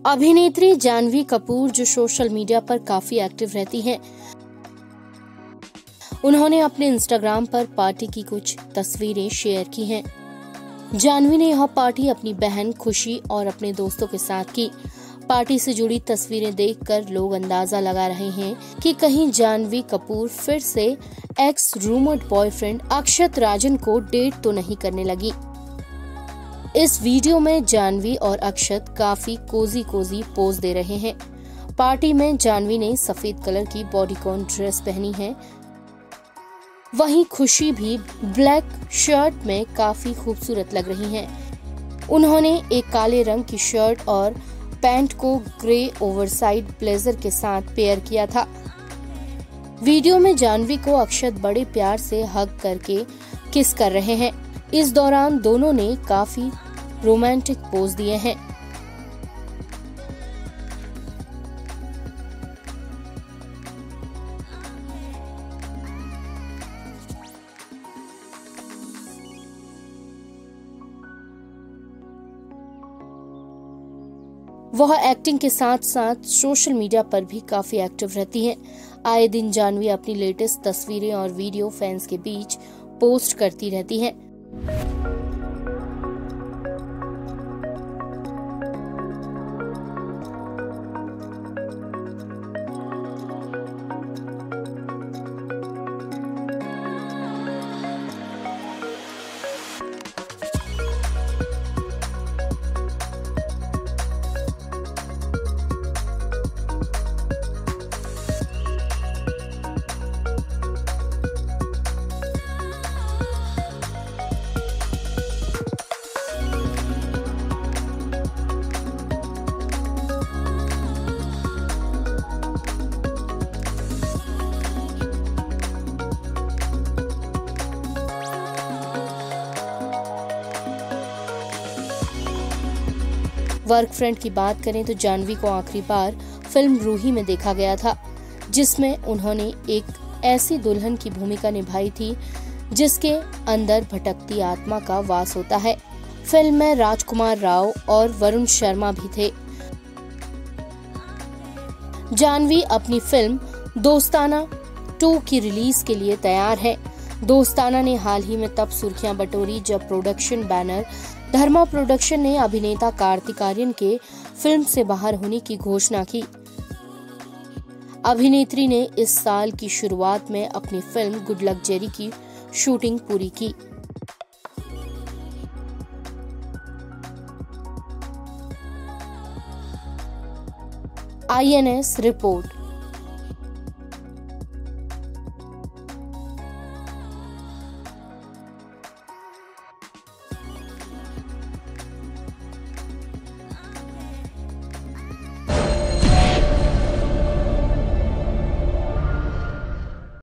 अभिनेत्री जानवी कपूर जो social media पर काफी एक्टिव रहती हैं, उन्होंने अपने इंस्टाग्राम पर पार्टी की कुछ तस्वीरें शेयर की हैं। जानवी ने यह पार्टी अपनी बहन खुशी और अपने दोस्तों के साथ की। पार्टी से जुड़ी तस्वीरें देखकर लोग अंदाजा लगा रहे हैं कि कहीं जानवी कपूर फिर से ex rumoured boyfriend Akshat Rajan को डेट तो नहीं करने लगी। इस वीडियो में जानवी और अक्षत काफी कोजी पोज दे रहे हैं। पार्टी में जानवी ने सफेद कलर की बॉडीकॉन ड्रेस पहनी है, वहीं खुशी भी ब्लैक शर्ट में काफी खूबसूरत लग रही हैं। उन्होंने एक काले रंग की शर्ट और पैंट को ग्रे ओवरसाइज ब्लेजर के साथ पेयर किया था। वीडियो में जानवी को अक्षत बड़े प्यार से हग करके किस कर रहे हैं। इस दौरान दोनों ने काफी रोमांटिक पोज दिए हैं। वह एक्टिंग के साथ साथ सोशल मीडिया पर भी काफी एक्टिव रहती हैं। आए दिन जानवी अपनी लेटेस्ट तस्वीरें और वीडियो फैंस के बीच पोस्ट करती रहती हैं। वर्क फ्रंट की बात करें तो जानवी को आखिरी बार फिल्म रूही में देखा गया था, जिसमें उन्होंने एक ऐसी दुल्हन की भूमिका निभाई थी जिसके अंदर भटकती आत्मा का वास होता है। फिल्म में राजकुमार राव और वरुण शर्मा भी थे। जानवी अपनी फिल्म दोस्ताना 2 की रिलीज के लिए तैयार है। दोस्ताना ने हाल ही में तब सुर्खियां बटोरी जब प्रोडक्शन बैनर धर्मा प्रोडक्शन ने अभिनेता कार्तिक आर्यन के फिल्म से बाहर होने की घोषणा की। अभिनेत्री ने इस साल की शुरुआत में अपनी फिल्म गुड लक जेरी की शूटिंग पूरी की। INS report.